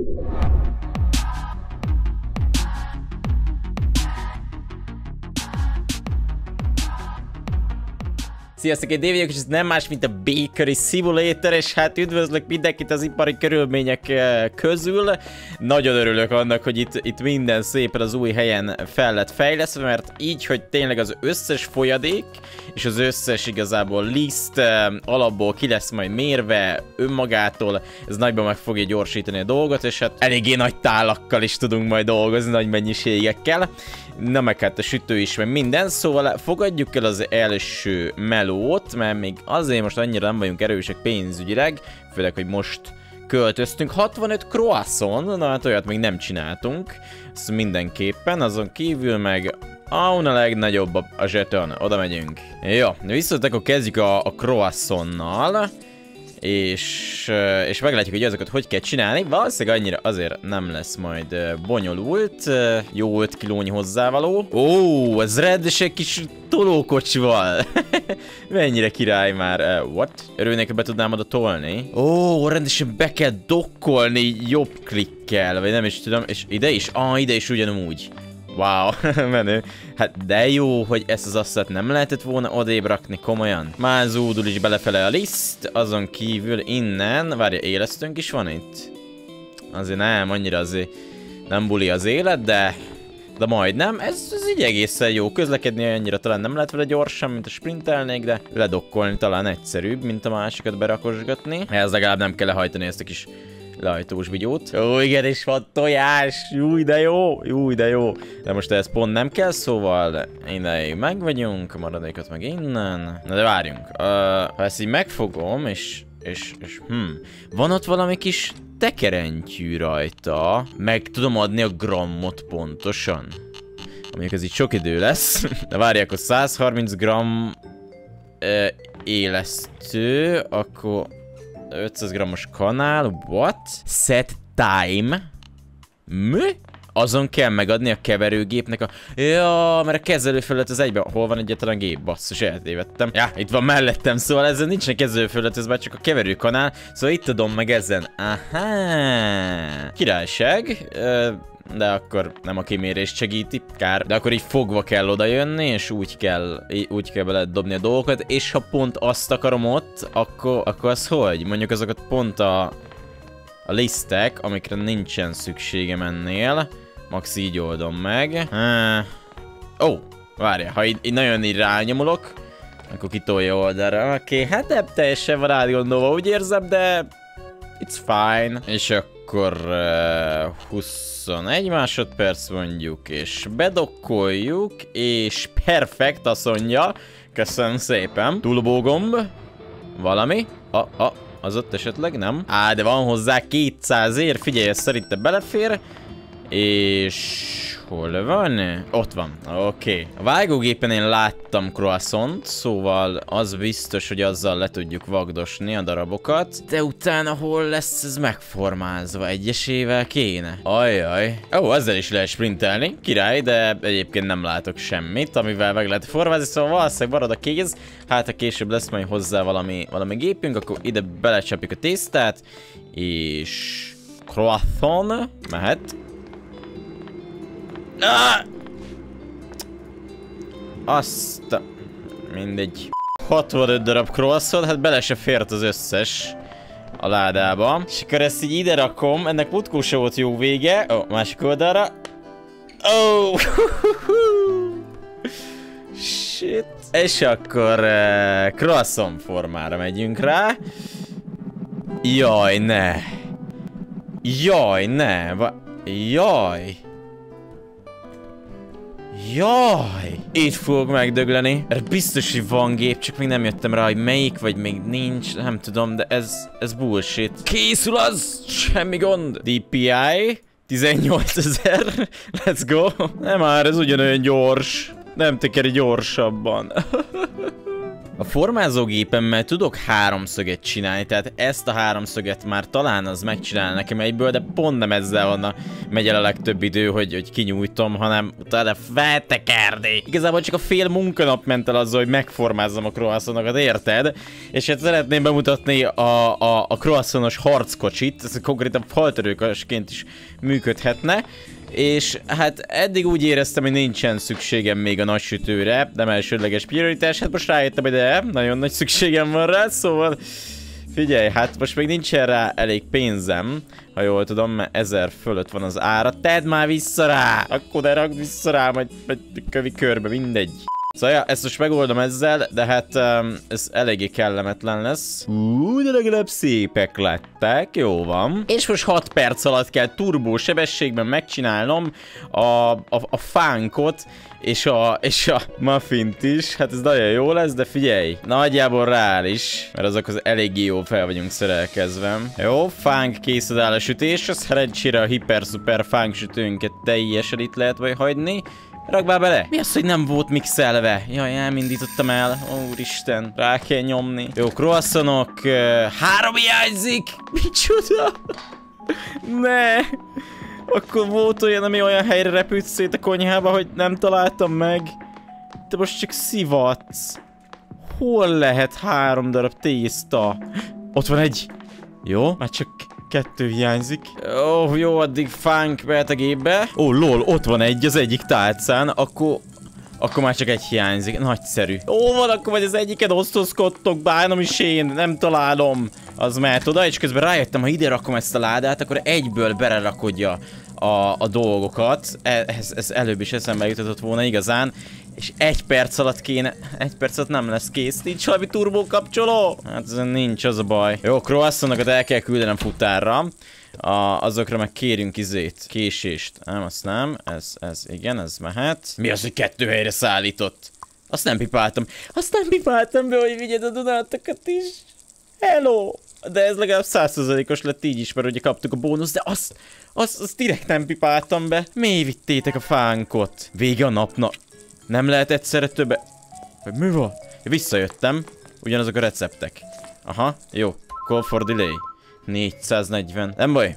Sziasztok, én Dave vagyok, és ez nem más, mint a Bakery Simulator, és hát üdvözlök mindenkit az ipari körülmények közül. Nagyon örülök annak, hogy itt minden szépen az új helyen fel lett fejlesztve, mert így, hogy tényleg az összes folyadék, és az összes igazából liszt alapból ki lesz majd mérve önmagától, ez nagyban meg fogja gyorsítani a dolgot, és hát eléggé nagy tálakkal is tudunk majd dolgozni, nagy mennyiségekkel. Na meg hát a sütő is, meg minden, szóval fogadjuk el az első melót, mert még azért most annyira nem vagyunk erősek pénzügyileg, főleg, hogy most költöztünk. 65 croissant, na hát olyat még nem csináltunk, ez mindenképpen, azon kívül meg a legnagyobb a zseton, oda megyünk. Jó, viszont akkor kezdjük a croissantnal. És meglátjuk, hogy azokat hogy kell csinálni. Valószínűleg annyira azért nem lesz majd bonyolult. Jó 5 kilónyi hozzávaló. Ó, ez rendes egy kis tolókocsival. Mennyire király már. What? Örülnék, hogy be tudnám oda tolni. Ó, rendesen be kell dokkolni jobb klikkel. Vagy nem is tudom. És ide is? Ide is ugyanúgy. Wow, menő. Hát de jó, hogy ezt az asszat nem lehetett volna odébb rakni, komolyan. Már zúdul is belefele a liszt, azon kívül innen, várja, élesztőnk is van itt? Azért nem, annyira azért nem buli az élet, de majdnem. Ez így egészen jó. Közlekedni annyira talán nem lehet vele gyorsan, mint a sprintelnék, de ledokkolni talán egyszerűbb, mint a másikat berakosgatni. Ez legalább nem kell lehajtani ezt a kis lehajtós vigyót. Ó, igen, és van tojás. Júj, de jó. Júj, de jó. De most ez pont nem kell, szóval innen meg vagyunk, a maradékot meg innen. Na de várjunk. Ha ezt így megfogom, és van ott valami kis tekerentyű rajta. Meg tudom adni a grammot pontosan. Mondjuk ez így sok idő lesz. De várj, akkor 130 gramm élesztő, akkor 500 grammos kanál, what? Set time. Mi? Azon kell megadni a keverőgépnek a... Ja, mert a kezelőfelület az egyben... Hol van egyáltalán gép? Basszus, eltévedtem. Ja, itt van mellettem, szóval ezzel nincsen kezelőfelület, ez már csak a keverőkanál. Szóval itt adom meg ezen. Aha. Királyság. De akkor nem a kimérést segíti, kár. De akkor így fogva kell oda jönni, és úgy kell bele dobni a dolgokat, és ha pont azt akarom ott, akkor az hogy? Mondjuk azokat pont a lisztek, amikre nincsen szükségem ennél. Max így oldom meg. Ó, várja, ha így nagyon így rányomulok, akkor kitolja oldalra. Oké, hát nem teljesen van átgondolva, úgy érzem, de it's fine. És akkor 21 másodperc mondjuk, és bedokkoljuk, és perfekt, azt mondja. Köszönöm szépen. Túlbógomb. Valami. Az ott esetleg nem. De van hozzá 200 ér, figyelj, ez szerintem belefér. És... hol van? Ott van. Oké. A vágógépen én láttam croissant, szóval az biztos, hogy azzal le tudjuk vagdosni a darabokat. De utána hol lesz ez megformázva? Egyesével kéne. Ajjaj. Ó, ezzel is lehet sprintelni. Király, de egyébként nem látok semmit, amivel meg lehet formázni, szóval valószínűleg marad a kéz. Hát ha később lesz majd hozzá valami gépünk, akkor ide belecsapjuk a tésztát. És... croissant mehet. Azt mindegy. 65 darab croissant, hát bele se fért az összes a ládába. És akkor ezt így ide rakom, ennek mutkó se volt jó vége. Másik oldalra. Shit. És akkor croissant formára megyünk rá. Jaj, ne. Jaj, ne. Jaj. Jaj! Itt fogok megdögleni. Erre biztos, hogy van gép, csak még nem jöttem rá, hogy melyik, vagy még nincs, nem tudom, de ez bullshit. Készül az! Semmi gond! DPI 18.000. Let's go! Nem már, ez ugyanolyan gyors. Nem tekeri gyorsabban. A formázógépemmel tudok háromszöget csinálni, tehát ezt a háromszöget már talán az megcsinál nekem egyből, de pont nem ezzel megy el a legtöbb idő, hogy kinyújtom, hanem utána feltekerni. Igazából csak a fél munkanap ment el azzal, hogy megformázzam a croissantokat, érted? És hát szeretném bemutatni a croissantos harckocsit, ez konkrétan faltörőkasként is működhetne. És hát eddig úgy éreztem, hogy nincsen szükségem még a nagy sütőre, nem elsődleges prioritás, hát most rájöttem, hogy de nagyon nagy szükségem van rá, szóval figyelj, hát most még nincsen rá elég pénzem, ha jól tudom, mert 1000 fölött van az ára, tedd már vissza rá, akkor de rakd vissza rá, majd kövi körbe, mindegy. Szóval ja, ezt most megoldom ezzel, de hát ez eléggé kellemetlen lesz. De legalább szépek lettek, jó van. És most 6 perc alatt kell turbó sebességben megcsinálnom a fánkot és a muffint is. Hát ez nagyon jó lesz, de figyelj, nagyjából reális, mert azokhoz eléggé jó fel vagyunk szerelkezve. Jó, fánk készen áll a sütésre, szerencsére a hiper-szuper fánk sütőnket teljesen itt lehet vagy hagyni. Rakd már bele! Mi az, hogy nem volt mixelve? Jaj, elindítottam el. Úristen, rá kell nyomni. Jó, croissantok. 3 hiányzik! Micsoda? Ne! Akkor volt olyan, ami olyan helyre repült szét a konyhába, hogy nem találtam meg. De most csak szivatsz. Hol lehet 3 darab tészta? Ott van egy. Jó, már csak 2 hiányzik. Ó, jó, addig fánk behet a gépbe. Ó, lol, ott van egy az egyik tálcán. Akkor már csak egy hiányzik. Nagyszerű. Ó, van, akkor vagy az egyiket osztozkodtok, bánom is én, nem találom. Az mehet oda, és közben rájöttem, ha ide rakom ezt a ládát, akkor egyből belerakodja a dolgokat. Ez előbb is eszembe jutott volna igazán. És 1 perc alatt kéne... 1 perc alatt nem lesz kész. Nincs valami turbó kapcsoló? Hát ezen nincs, az a baj. Jó, croissantokat el kell küldenem futárra. Azokra meg kérünk késést. Nem, azt nem. Ez igen, ez mehet. Mi az, hogy 2 helyre szállított? Azt nem pipáltam. Azt nem pipáltam be, hogy vigyed a donátokat is. Hello! De ez legalább 100%-os lett így is, mert ugye kaptuk a bónusz, de azt direkt nem pipáltam be. Miért vittétek a fánkot? Vége a napnak. Nem lehet egyszerre többe... Mi van? Visszajöttem. Ugyanazok a receptek. Aha, jó. Call for delay. 440. Nem baj.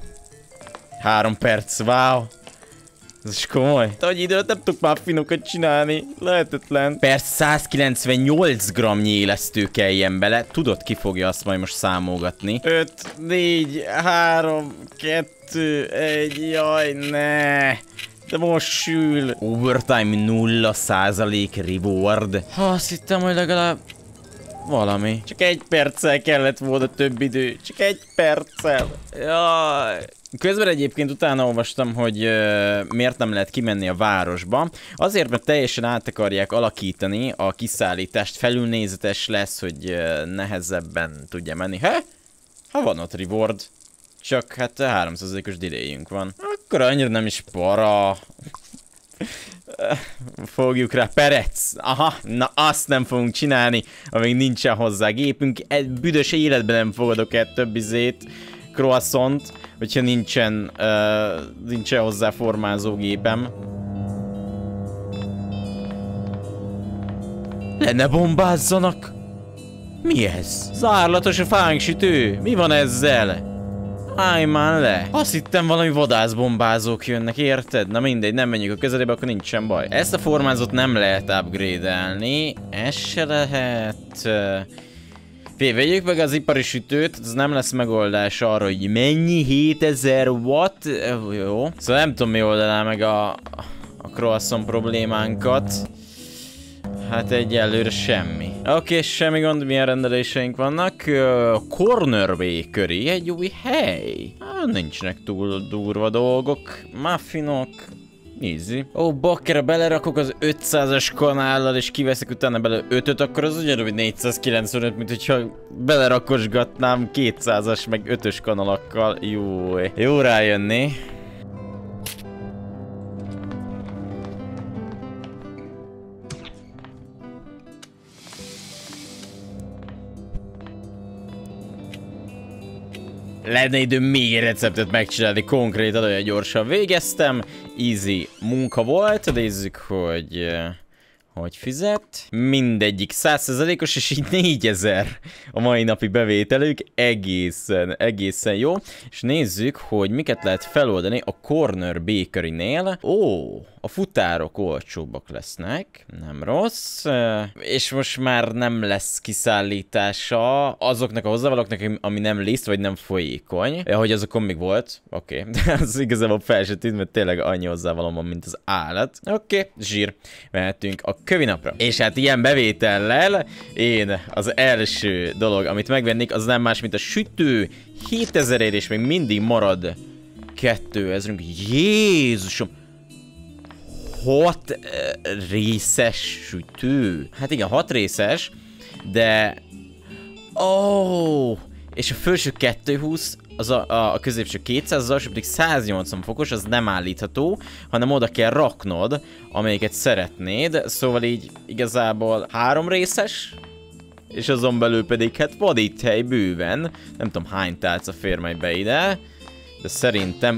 3 perc, wow. Ez is komoly. De hogy időt nem tudok már finokat csinálni. Lehetetlen. Perc 198 g élesztő kelljen bele. Tudod, ki fogja azt majd most számolgatni. 5, 4, 3, 2, 1, jaj, ne. De most sül. Overtime 0% reward. Azt hittem, hogy legalább valami. Csak 1 perccel kellett volna több idő. Csak 1 perccel. Jaj. Közben egyébként utána olvastam, hogy miért nem lehet kimenni a városba. Azért, mert teljesen át akarják alakítani a kiszállítást. Felülnézetes lesz, hogy nehezebben tudja menni. Ha van ott reward. Csak hát 3%-os delayünk van. Akkor annyira nem is para. Fogjuk rá. Perec. Aha, na azt nem fogunk csinálni, amíg nincsen hozzá gépünk. Büdös életben nem fogadok el több croissant, hogyha nincsen hozzá formázógépem. Ne bombázzanak! Mi ez? Zárlatos a fánksütő! Mi van ezzel? Állj már le! Azt hittem valami vadászbombázók jönnek, érted? Na mindegy, nem menjünk a közelébe, akkor nincsen baj. Ezt a formázót nem lehet upgrade-elni. Ez se lehet... Vegyük meg az ipari sütőt, ez nem lesz megoldás arra, hogy mennyi 7000 watt. Jó. Szóval nem tudom, mi oldaná meg a croissant problémánkat. Hát egyelőre semmi. Oké, semmi gond, milyen rendeléseink vannak. Corner Bakery, egy új hely. Nincsenek túl durva dolgok. Muffinok. Easy. Ó, bakkera belerakok az 500-as kanállal, és kiveszek utána bele 5-öt, akkor az ugyanúgy 495, mint hogyha belerakosgatnám 200-as meg 5-ös kanalakkal. Jó rájönni. Lenne idő még egy receptet megcsinálni, konkrétan olyan gyorsan végeztem. Easy munka volt, nézzük, hogy hogy fizet. Mindegyik 100%-os, és így 4000 a mai napi bevételük. Egészen jó. És nézzük, hogy miket lehet feloldani a Corner Bakery-nél. Ó, a futárok olcsóbbak lesznek. Nem rossz. És most már nem lesz kiszállítása azoknak a hozzávalóknak, ami nem liszt, vagy nem folyékony. Hogy azokon még volt. Oké. De az igazából fel se tűnt, mert tényleg annyi hozzávalóm van, mint az állat. Oké. Zsír. Mehetünk a kövi napra. És hát ilyen bevétellel én az első dolog, amit megvennék, az nem más, mint a sütő. 7000-ért, és még mindig marad 2000. Jézusom! 6 részes sütő. Hát igen, 6 részes, de... És a felső 220, az a középső 200, az alsó pedig 180 fokos, az nem állítható, hanem oda kell raknod, amelyiket szeretnéd. Szóval így igazából 3 részes, és azon belül pedig hát van itt hely bőven. Nem tudom hány tálca fér majd be ide, de szerintem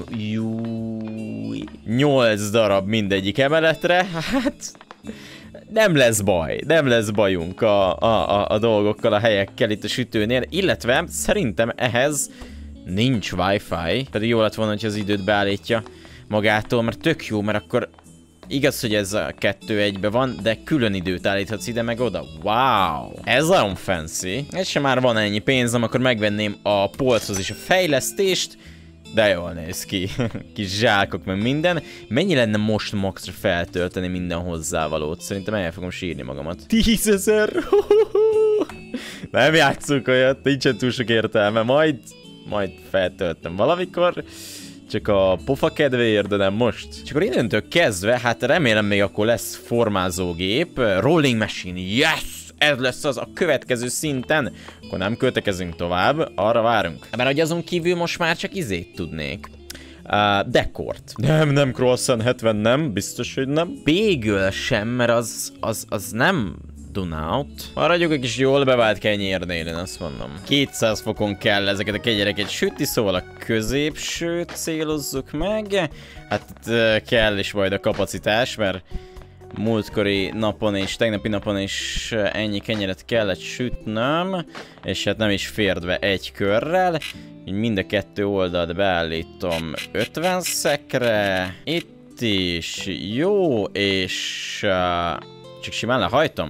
8 darab mindegyik emeletre. Hát nem lesz baj, nem lesz bajunk a dolgokkal, a helyekkel itt a sütőnél, illetve szerintem ehhez nincs Wi-Fi, pedig jó lett volna, hogy az időt beállítja magától, mert tök jó, mert akkor igaz, hogy ez a 2-1-be van, de külön időt állíthatsz ide meg oda. Wow! Ez olyan fancy. És ha már van ennyi pénzem, akkor megvenném a polchoz is a fejlesztést, de jól néz ki. Kis zsákok, meg minden. Mennyi lenne most maxra feltölteni minden hozzávalót? Szerintem el fogom sírni magamat. 10 000! Nem játszunk olyat, nincsen túl sok értelme. Majd feltöltöm valamikor. Csak a pofa kedvéért, de nem most. Csak akkor innentől kezdve, hát remélem még akkor lesz formázógép. Rolling machine, yes! Ez lesz az a következő szinten. Akkor nem költekezünk tovább, arra várunk. Mert hogy azon kívül most már csak izét tudnék. Dekort. Nem, Croissant 70 nem, biztos, hogy nem. Bagel sem, mert az nem Dunaut. Maradjuk egy kis jól bevált kenyérnél, én azt mondom. 200 fokon kell ezeket a kenyereket sütni, szóval a középsőt célozzuk meg. Hát kell is majd a kapacitás, mert múltkori napon és tegnapi napon is ennyi kenyeret kellett sütnöm, és hát nem is fért be egy körrel. Így mind a 2 oldalt beállítom 50 szekre. Itt is jó, és csak simán lehajtom.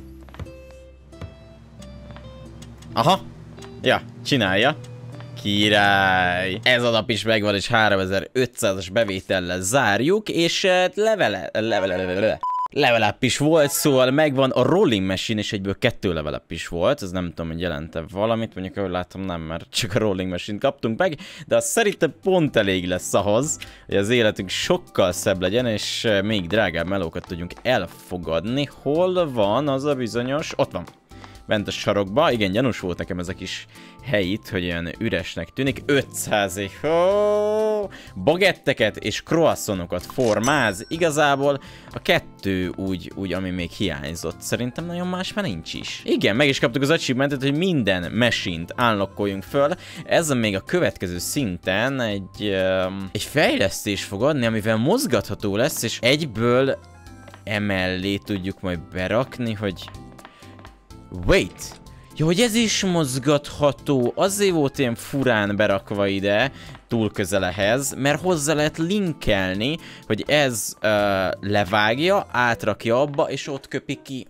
Aha, ja, csinálja. Király! Ez a nap is megvan, és 3500-as bevétellel zárjuk, és level up is volt, szóval megvan a rolling machine, és egyből 2 level up is volt, ez nem tudom, hogy jelente valamit, mondjuk ahogy látom nem, mert csak a rolling machine kaptunk meg, de az szerintem pont elég lesz ahhoz, hogy az életünk sokkal szebb legyen, és még drágább melókat tudjunk elfogadni. Hol van az a bizonyos? Ott van! Bent a sarokba. Igen, gyanús volt nekem ez a kis hely itt, hogy olyan üresnek tűnik. 500-ig. Bagetteket és croissantokat formáz. Igazából a 2 úgy, ami még hiányzott. Szerintem nagyon más már nincs is. Igen, meg is kaptuk az achievementet, hogy minden machine-t unlockoljunk föl. Ez még a következő szinten egy fejlesztés fog adni, amivel mozgatható lesz, és egyből emellé tudjuk majd berakni, hogy wait! Ja, hogy ez is mozgatható. Azért volt ilyen furán berakva ide, túl közelhez, mert hozzá lehet linkelni, hogy ez levágja, átrakja abba, és ott köpi ki.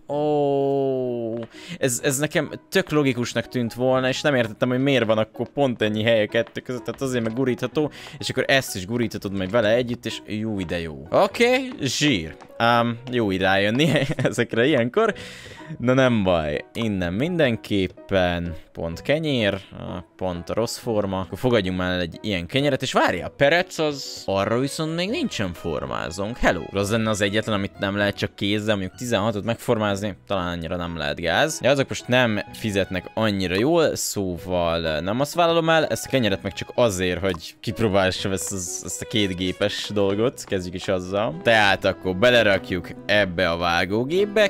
Ez nekem tök logikusnak tűnt volna, és nem értettem, hogy miért van akkor pont ennyi hely a 2 között, tehát azért meg gurítható, és akkor ezt is guríthatod majd vele együtt, és jó ide jó. Oké, zsír. Jó így rájönni ezekre ilyenkor. Na nem baj, innen mindenképpen pont kenyér, pont rossz forma. Akkor fogadjunk már egy ilyen kenyeret, és várjál, perec az arra viszont még nincsen formázónk. Hello! Az lenne az egyetlen, amit nem lehet csak kézzel, mondjuk 16-ot megformázni, talán annyira nem lehet gáz. De azok most nem fizetnek annyira jól, szóval nem azt vállalom el, ezt a kenyeret meg csak azért, hogy kipróbálsam ezt a 2 gépes dolgot, kezdjük is azzal. Tehát akkor belerakjuk ebbe a vágógépbe,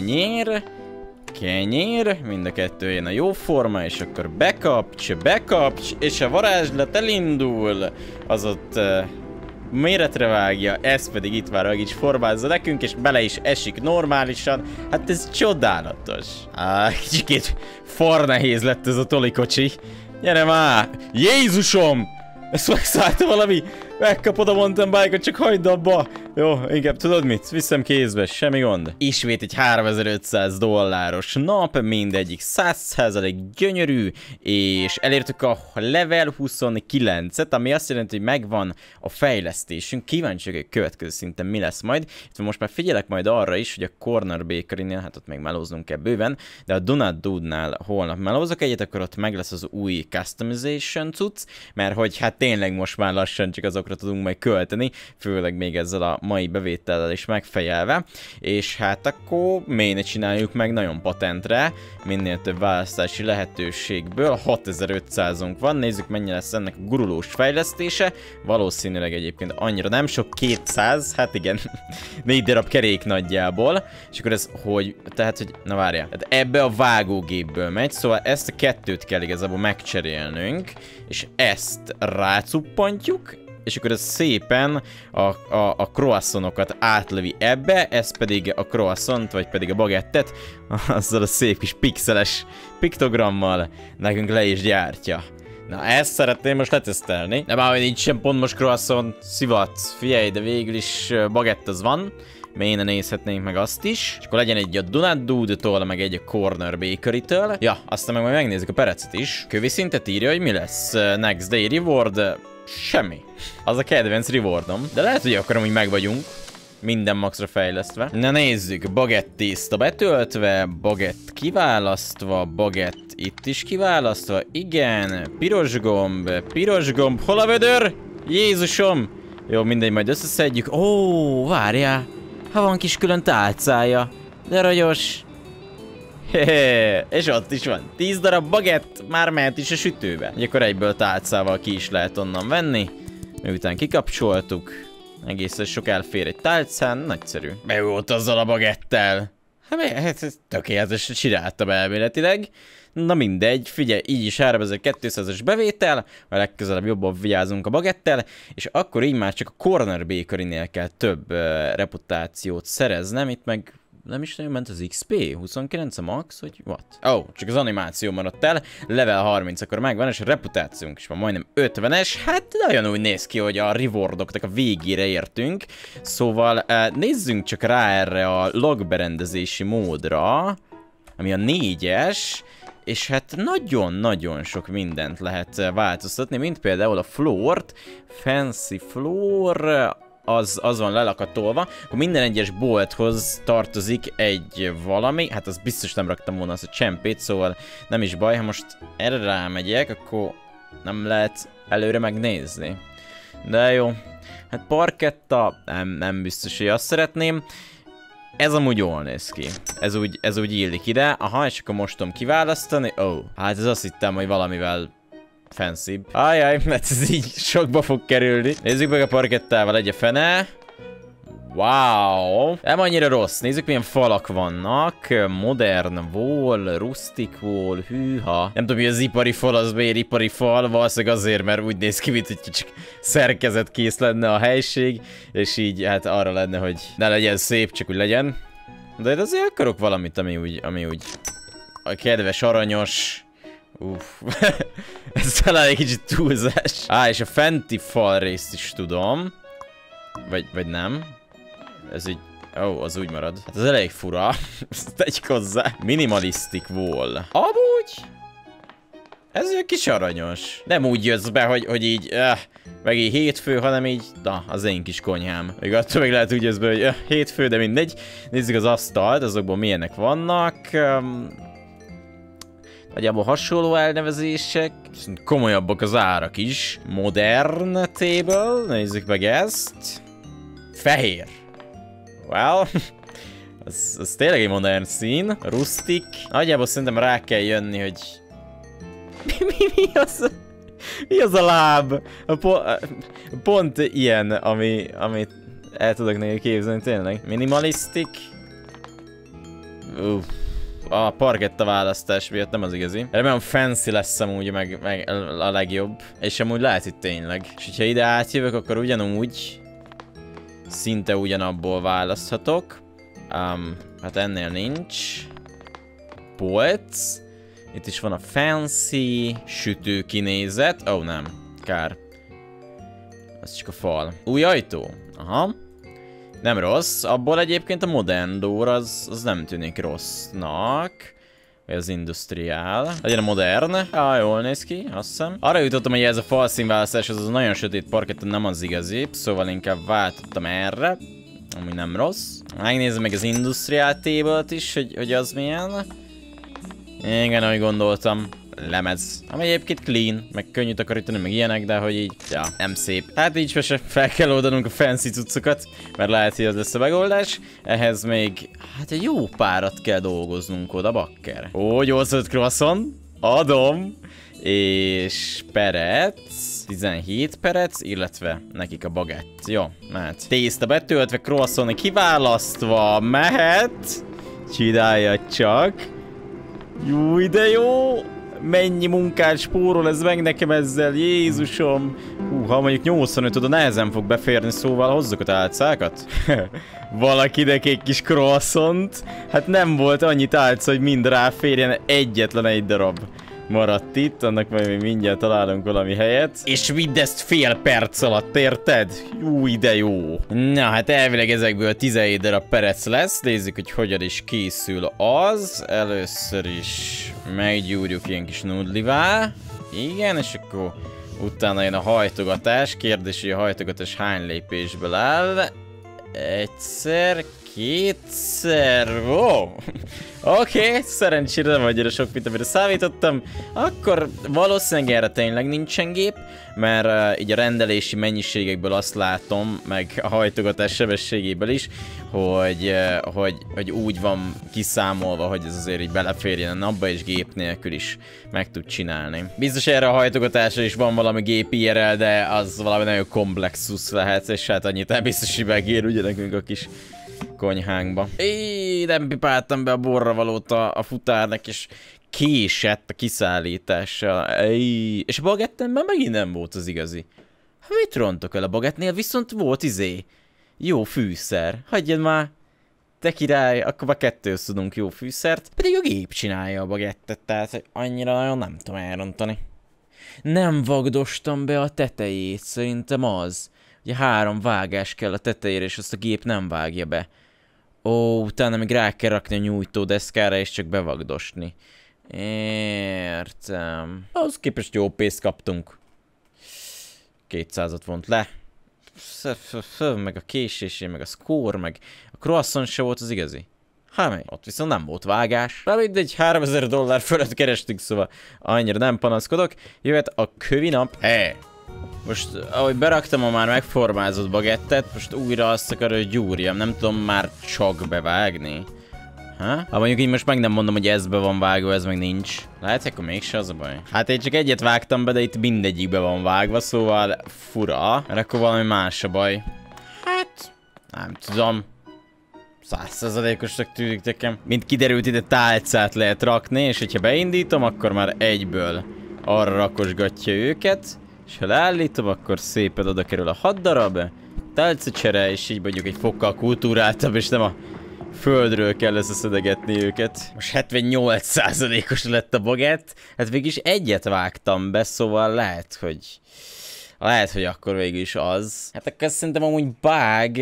kenyér, mind a 2 jön a jó forma, és akkor bekapcs, és a varázslat elindul. Az ott méretre vágja, ez pedig itt már meg is formázza nekünk, és bele is esik normálisan. Hát ez csodálatos. Kicsikét farnehéz lett ez a tolikocsi. Gyere már! Jézusom! Ezt megszállta valami! Megkapod a mountain bike-ot, csak hagyd abba! Jó, inkább tudod mit? Viszem kézbe, semmi gond. Ismét egy $3500 nap, mindegyik 100% gyönyörű, és elértük a level 29-et, ami azt jelenti, hogy megvan a fejlesztésünk. Kíváncsiak, hogy következő szinten mi lesz majd. Itt most már figyelek majd arra is, hogy a Corner Bakery-nél, hát ott még melóznunk kell bőven, de a Donut Dude-nál holnap melózok egyet, akkor ott meg lesz az új customization cucc, mert hogy hát tényleg most már lassan csak azokra tudunk majd költeni, főleg még ezzel a mai bevétellel is megfejelve, és hát akkor miért ne csináljuk meg nagyon patentre, minél több választási lehetőségből. 6500-on van, nézzük mennyi lesz ennek a gurulós fejlesztése, valószínűleg egyébként annyira nem sok, 200, hát igen, 4 darab kerék nagyjából, és akkor ez hogy, tehát hogy, na várjál, tehát ebbe a vágógépből megy, szóval ezt a kettőt kell igazából megcserélnünk, és ezt rácuppantjuk, és akkor ez szépen a croissantokat átlövi ebbe, ez pedig a croissant, vagy pedig a bagettet, azzal a szép kis pixeles piktogrammal nekünk le is gyártja. Na, ezt szeretném most letesztelni. De már, hogy nincsen pont most croissant, szivat, figyelj, de végül is bagett az van. Miért ne nézhetnénk meg azt is. És akkor legyen egy a Donut Dude-tól, meg egy a Corner Bakery-től. Ja, aztán meg majd megnézzük a perecet is. Kövi szintet írja, hogy mi lesz. Next Day Reward. Semmi. Az a kedvenc rewardom. De lehet, hogy akkor amúgy meg vagyunk. Minden maxra fejlesztve. Na nézzük. Bagett tészta betöltve. Bagett kiválasztva. Bagett itt is kiválasztva. Igen. Piros gomb. Piros gomb. Hol a vödör? Jézusom. Jó, mindegy, majd összeszedjük. Ó, várjál. Ha van kis külön tálcája. De ragyos. Hehe, és ott is van. 10 darab bagett már mehet is a sütőbe. Ugye akkor egyből tálcával ki is lehet onnan venni. Miután kikapcsoltuk. Egészen sok elfér egy tálcán. Nagyszerű. Be volt azzal a bagettel. Hát tökéletesen csináltam elméletileg. Na mindegy, figyelj, így is 3200-as bevétel, a legközelebb jobban vigyázunk a bagettel, és akkor így már csak a Corner Bakery-nél kell több reputációt szereznem, itt meg nem is nagyon ment az XP, 29 a max, vagy what? Ó, csak az animáció maradt el, level 30 akkor megvan, és a reputációnk is van majdnem 50-es, hát nagyon úgy néz ki, hogy a rewardoknak a végére értünk, szóval nézzünk csak rá erre a logberendezési módra, ami a 4-es, és hát nagyon-nagyon sok mindent lehet változtatni, mint például a floor-t, fancy floor, az van lelakatolva, akkor minden egyes bolthoz tartozik egy valami, hát az biztos nem raktam volna azt a csempét, szóval nem is baj, ha most erre rámegyek, akkor nem lehet előre megnézni. De jó, hát parketta, nem biztos, hogy azt szeretném. Ez amúgy jól néz ki. Ez úgy illik ide. Aha, és akkor most tudom kiválasztani. Ó, hát ez azt hittem, hogy valamivel fancy. Ajaj, mert ez így sokba fog kerülni. Nézzük meg a parkettával egy a fene. Wow! Nem annyira rossz. Nézzük, milyen falak vannak. Modern wall, rustic wall, hűha. Nem tudom, hogy az ipari fal az miért ipari fal. Valószínűleg azért, mert úgy néz ki, mint hogy csak szerkezetkész lenne a helység. És így hát arra lenne, hogy ne legyen szép, csak úgy legyen. De azért akarok valamit, ami úgy a kedves, aranyos. Uff. Ez talán egy kicsit túlzás. És a fenti fal részt is tudom. Vagy nem. Ez így... Ó, az úgy marad. Hát az elég fura. Ezt tegyük hozzá. Minimalistic wall. Amúgy... Ez egy kis aranyos. Nem úgy jössz be, hogy így... meg így hétfő, hanem így... Na, az én kis konyhám. Még attól meg lehet úgy jössz be, hogy hétfő, de mindegy. Nézzük az asztalt, azokból milyenek vannak. Nagyjából hasonló elnevezések. Komolyabbak az árak is. Modern table. Nézzük meg ezt. Fehér. Well, az tényleg egy modern szín. Rustic. Nagyjából szerintem rá kell jönni, hogy... Mi az a láb? Pont ilyen, amit el tudok néha képzelni, tényleg. Minimalistic. A parketta választás miatt nem az igazi. Remélem fancy lesz amúgy meg a legjobb. És amúgy lehet itt tényleg. És hogyha ide átjövök, akkor ugyanúgy szinte ugyanabból választhatok. Hát ennél nincs. Polc. Itt is van a fancy sütő kinézet. Ó, nem. Kár. Ez csak a fal. Új ajtó. Aha. Nem rossz. Abból egyébként a modern door az nem tűnik rossznak. Vagy az industriál. Legyen a modern. Jól néz ki, azt hiszem. Arra jutottam, hogy ez a falszínválasztás az nagyon sötét parkett, nem az igazi. Szóval inkább váltottam erre. Ami nem rossz. Megnézem meg az industriál table-t is, hogy az milyen. Igen, ahogy gondoltam. Lemez. Ami egyébként clean, meg könnyű takarítani, meg ilyenek, de hogy így, ja, nem szép. Hát így se fel kell oldanunk a fancy cuccokat, mert lehet, hogy az lesz a megoldás. Ehhez még, hát egy jó párat kell dolgoznunk oda, bakker. Ó, 85 croissant. Adom. És perec. 17 perec, illetve nekik a bagett. Jó, mehet. Tészta betöltve, croissant kiválasztva, mehet. Csinálja csak. Jó, de jó. Mennyi munkát spórol ez meg nekem ezzel, Jézusom. Ha mondjuk 85 oda nehezen fog beférni, szóval hozzuk a tálcákat. Valakinek egy kis croissant. Hát nem volt annyi tálca, hogy mind ráférjen, egyetlen egy darab maradt itt, annak majd még mindjárt találunk valami helyet. És mindezt fél perc alatt, érted? Jó, de jó. Na, hát elvileg ezekből 17 darab perec lesz. Nézzük, hogy hogyan is készül az. Először is meggyúrjuk ilyen kis nudlivá. Igen, és akkor utána jön a hajtogatás. Kérdés, hogy a hajtogatás hány lépésből áll. Egyszer, kétszer. Wow. Oké, szerencsére nem annyira sok, mint amire számítottam. Akkor valószínűleg erre tényleg nincsen gép, mert így a rendelési mennyiségekből azt látom, meg a hajtogatás sebességéből is, hogy úgy van kiszámolva, hogy ez azért így beleférjen a napba, és gép nélkül is meg tud csinálni. Biztos erre a hajtogatásra is van valami gép IRL, de az valami nagyon komplexus lehet, és hát annyit nem biztos, hogy megér ugye nekünk a kis konyhánkba. Nem pipáltam be a borra valót a futárnak, és késett a kiszállítással. És a bagettemben megint nem volt az igazi. Mit rontok el a bagettnél? Viszont volt jó fűszer. Hagyjad már. Te király, akkor már kettőt tudunk jó fűszert. Pedig a gép csinálja a bagettet, tehát annyira nagyon nem tudom elrontani. Nem vagdostam be a tetejét, szerintem az. Ugye 3 vágás kell a tetejére, és azt a gép nem vágja be. Ó, utána még rá kell rakni a nyújtódeszkára, és csak bevagdosni. Értem. Ahhoz képest jó pénzt kaptunk. 200-at vont le. Meg a késésé, meg a score, meg a croissant se volt az igazi. Hát ott viszont nem volt vágás. De mindegy, $3000 fölött kerestünk, szóval annyira nem panaszkodok. Jöhet a kövi nap. Most, ahogy beraktam a már megformázott bagettet, most újra azt akar, hogy gyúrjam. Nem tudom már csak bevágni. Hát mondjuk így most meg nem mondom, hogy ez be van vágva, ez meg nincs. Lehet, hogy akkor mégse az a baj. Hát én csak egyet vágtam be, de itt mindegyikbe van vágva, szóval fura. Mert akkor valami más a baj. Hát, nem tudom. 100%-osnak tűnik nekem. Mint kiderült, ide tálcát lehet rakni, és hogyha beindítom, akkor már egyből arra rakosgatja őket. És ha leállítom, akkor szépen oda kerül a 6 darab tálcacsere, és így mondjuk egy fokkal kultúráltabb, és nem a földről kell összeszedegetni őket. Most 78%-os lett a bagett. Hát végig is egyet vágtam be, szóval lehet, hogy akkor végül is az. Hát akkor szerintem amúgy bug.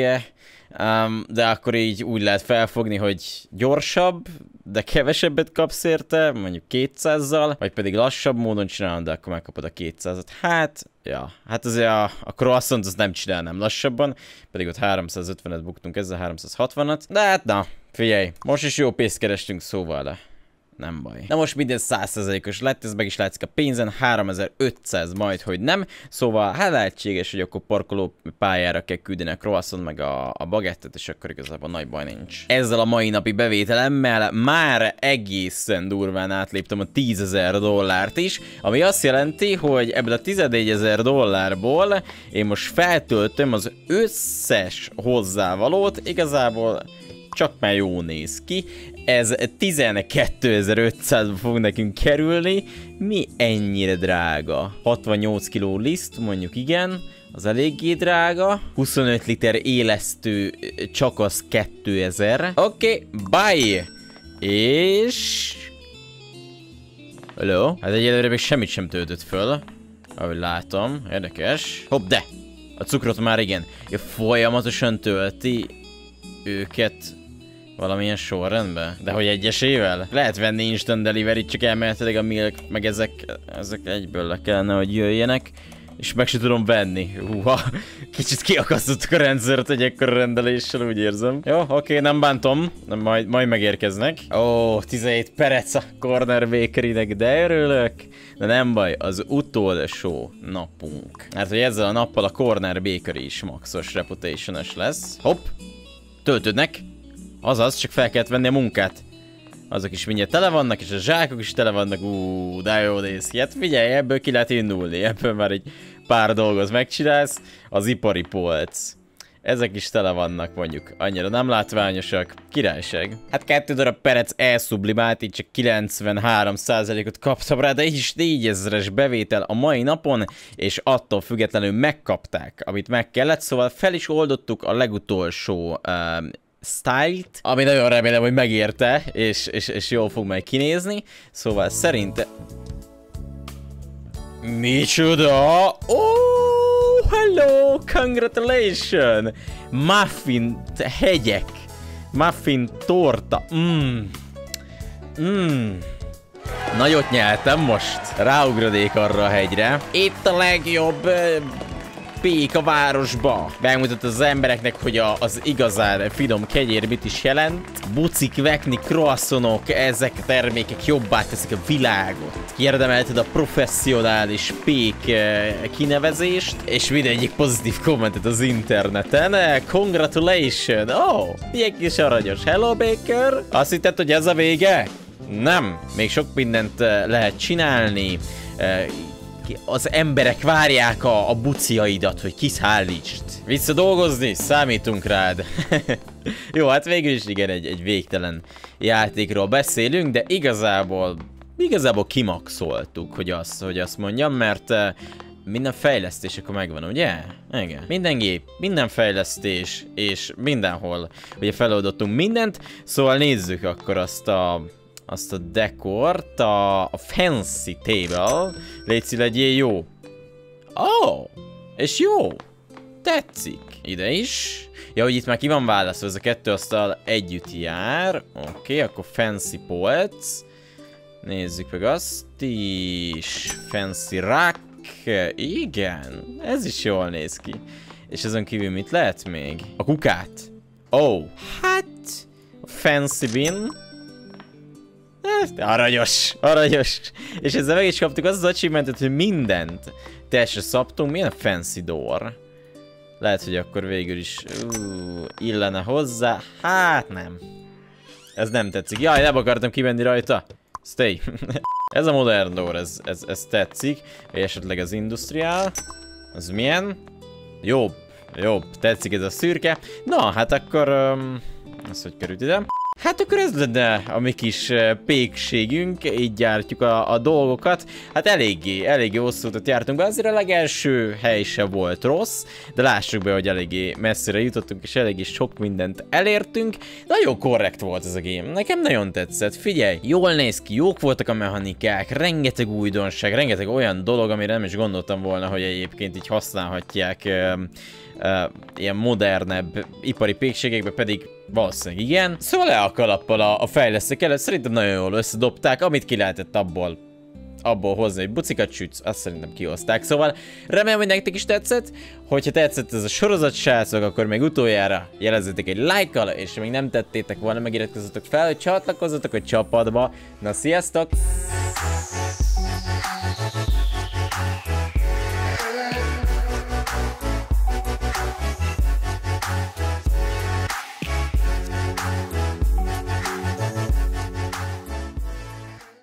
De akkor így úgy lehet felfogni, hogy gyorsabb, de kevesebbet kapsz érte, mondjuk 200-zal, vagy pedig lassabb módon csinálod, de akkor megkapod a 200-at. Hát, ja, hát azért a croissant azt nem csinálnám lassabban, pedig ott 350-et buktunk, ezzel 360-at. De hát na, figyelj, most is jó pénzt kerestünk, szóval nem baj. Na most minden 100%-os lett, ez meg is látszik a pénzen, 3500 majd, hogy nem. Szóval hát lehetséges, hogy akkor parkoló pályára kell küldeni a croissant meg a bagettet, és akkor igazából nagy baj nincs. Ezzel a mai napi bevételemmel már egészen durván átléptem a $10,000 is, ami azt jelenti, hogy ebből a $14,000 én most feltöltöm az összes hozzávalót, igazából csak már jó néz ki. Ez 12.500 fog nekünk kerülni. Mi ennyire drága? 68 kiló liszt, mondjuk igen. az eléggé drága. 25 liter élesztő, csak az 2000. Oké, bye! És... Hello? Hát egyelőre még semmit sem töltött föl. Ahogy látom, érdekes. Hopp, de! A cukrot már igen. Ja, folyamatosan tölti őket valamilyen sorrendben. De hogy egyesével? Lehet venni instant delivery, csak elméletileg a milk, meg ezek egyből le kellene, hogy jöjjenek. És meg se tudom venni. Húha, kicsit kiakasztottuk a rendszert egy ekkora rendeléssel, úgy érzem. Jó, oké, nem bántom. Majd megérkeznek. Ó, 17 perec a Corner Bakerynek, de örülök. De nem baj, az utolsó napunk. Hát, hogy ezzel a nappal a Corner Bakery is maxos reputation-ös lesz. Hopp, töltődnek. Azaz, csak fel kellett venni a munkát. Azok is mindjárt tele vannak, és a zsákok is tele vannak. De jó néz ki. Hát figyelj, ebből ki lehet indulni. Ebből már egy pár dolgot megcsinálsz. Az ipari polc. Ezek is tele vannak, mondjuk. Annyira nem látványosak. Királyság. Hát 2 darab perec elszublimált, így csak 93%-ot kaptam rá, de így is 4000-es bevétel a mai napon, és attól függetlenül megkapták, amit meg kellett, szóval fel is oldottuk a legutolsó style-t, ami nagyon remélem, hogy megérte, és jól fog majd kinézni. Szóval szerintem... Micsoda? Oh, hello, congratulations! Muffin hegyek, muffin torta, Nagyot nyeltem most. Ráugradék arra a hegyre. Itt a legjobb pék a városba. Megmutatta az embereknek, hogy az igazán finom kegyér mit is jelent. Bucik, vekni, croissonok, ezek a termékek jobbá teszik a világot. Kiérdemelted a professzionális pék kinevezést, és mindegyik pozitív kommentet az interneten. Congratulations! Oh, ilyen kis aranyos. Hello, Baker! Azt hitted, hogy ez a vége? Nem. Még sok mindent lehet csinálni. Az emberek várják a buciaidat, hogy kiszállítsd. Vissza dolgozni, számítunk rád. Jó, hát végül is igen, egy végtelen játékról beszélünk, de igazából kimaxoltuk, hogy azt mondjam, mert minden fejlesztés akkor megvan, ugye? Igen. Minden gép, minden fejlesztés, és mindenhol ugye feloldottunk mindent, szóval nézzük akkor azt a dekort, a fancy table. Légy legyél jó. Oh, és jó. Tetszik. Ide is. Ja, hogy itt már ki van választva, ez a 2 asztal együtt jár. Oké, akkor fancy polc. Nézzük meg azt is. Fancy rack. Igen, ez is jól néz ki. És ezen kívül mit lehet még? A kukát. Oh, hát fancy bin. Aranyos, aranyos. És ezzel meg is kaptuk az achievementet, hogy mindent testre szabtunk. Milyen a fancy door? Lehet, hogy akkor végül is illene hozzá. Hát nem. Ez nem tetszik. Jaj, nem akartam kimenni rajta. Stay. Ez a modern door, ez tetszik. Vagy esetleg az industrial. Az milyen? Jobb, jobb. Tetszik ez a szürke. Na, hát akkor... ez hogy került ide? Hát akkor ez lenne a mi kis pékségünk, így gyártjuk a dolgokat. Hát eléggé hosszú utat jártunk be, azért a legelső hely se volt rossz, de lássuk be, hogy eléggé messzire jutottunk, és eléggé sok mindent elértünk. Nagyon korrekt volt ez a game, nekem nagyon tetszett, figyelj, jól néz ki, jók voltak a mechanikák, rengeteg újdonság, rengeteg olyan dolog, amire nem is gondoltam volna, hogy egyébként így használhatják ilyen modernebb ipari pékségekbe, pedig valószínűleg igen. Szóval le a kalappal a fejlesztők előtt, szerintem nagyon jól összedobták, amit ki lehetett abból hozni, hogy bucikat sütsz, azt szerintem kihozták. Szóval remélem, hogy nektek is tetszett. Hogyha tetszett ez a sorozat, srácok, akkor még utoljára jelezzétek egy like-kal, és ha még nem tettétek volna, megiratkozzatok fel, hogy csatlakozzatok a csapatba. Na, sziasztok!